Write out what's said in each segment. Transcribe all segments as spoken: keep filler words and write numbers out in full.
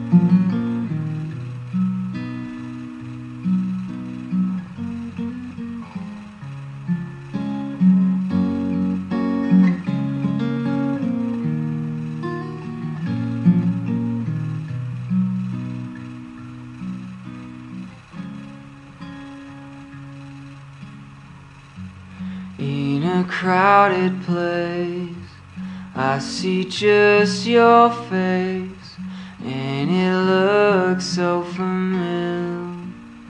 In a crowded place, I see just your face, and it looks so familiar.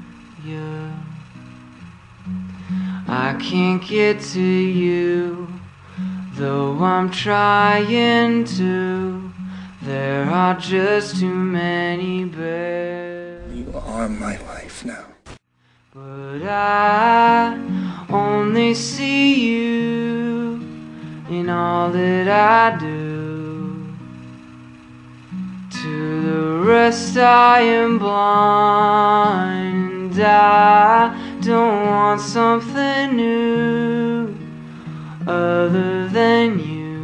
I can't get to you, though I'm trying to. There are just too many bears. You are my life now. But I only see you in all that I do. To the rest I am blind, and I don't want something new other than you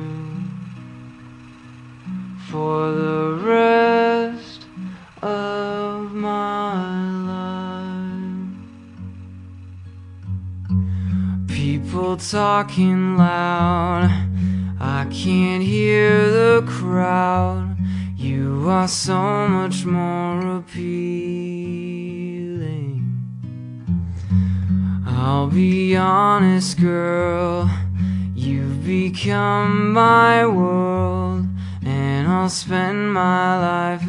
for the rest of my life. People talking loud, I can't hear the crowd. You are so much more appealing. I'll be honest, girl, you've become my world, and I'll spend my life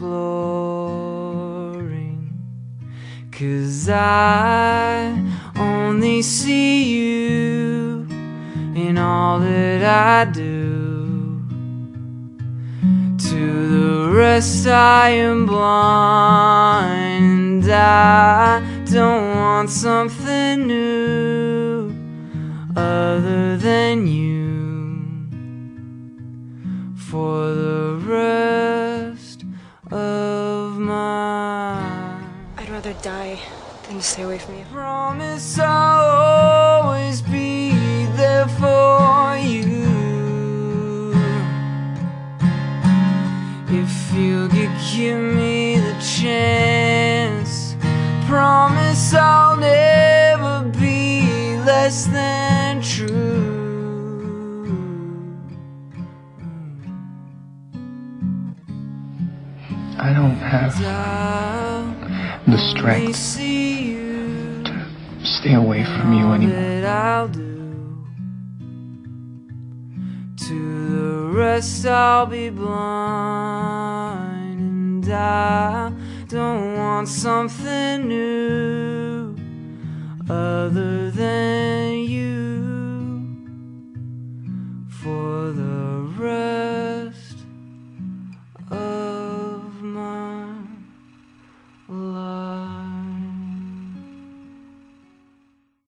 exploring. 'Cause I only see you in all that I do. To the rest I am blind, and I don't want something new other than you for the rest of my. I'd rather die than stay away from you. Promise I'll always be there for you. If you could give me the chance, promise I'll never be less than true. I don't have the strength to stay away from you anymore. To the rest I'll be blind, and I don't want something new other than you.